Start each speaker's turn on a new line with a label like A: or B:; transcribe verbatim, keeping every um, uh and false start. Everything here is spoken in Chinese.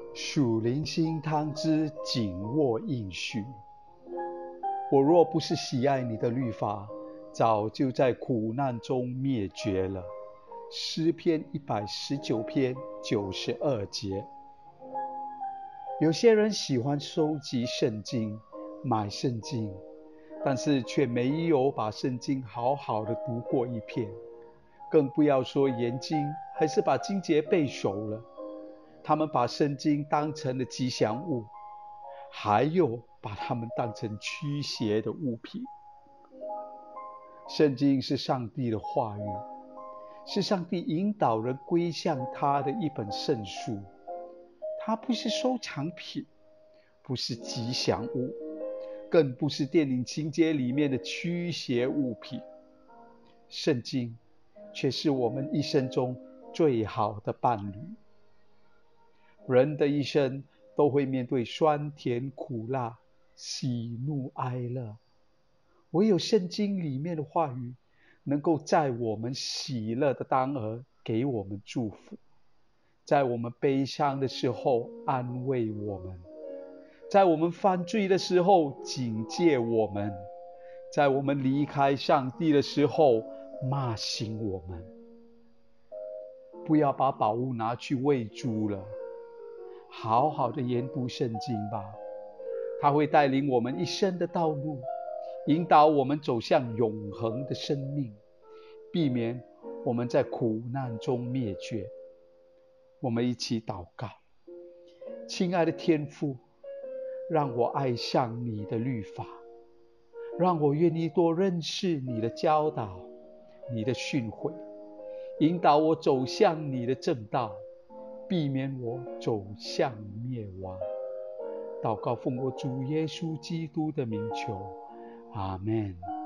A: 属灵心汤之紧握应许。我若不是喜爱你的律法，早就在苦难中灭绝了。诗篇一百十九篇九十二节。有些人喜欢收集圣经，买圣经，但是却没有把圣经好好的读过一遍，更不要说研经，还是把经节背熟了。他们把圣经当成了吉祥物，还有把它们当成驱邪的物品。圣经是上帝的话语，是上帝引导人归向他的一本圣书。它不是收藏品，不是吉祥物，更不是电影情节里面的驱邪物品。圣经却是我们一生中最好的伴侣。人的一生都会面对酸甜苦辣、喜怒哀乐，唯有圣经里面的话语能够在我们喜乐的当儿给我们祝福，在我们悲伤的时候安慰我们，在我们犯罪的时候警戒我们，在我们离开上帝的时候骂醒我们。不要把宝物拿去喂猪了，好好的研读圣经吧，它会带领我们一生的道路，引导我们走向永恒的生命，避免我们在苦难中灭绝。我们一起祷告。亲爱的天父，让我爱上你的律法，让我愿意多认识你的教导，你的训诲，引导我走向你的正道，避免我走向灭亡。祷告奉我主耶稣基督的名求，阿们。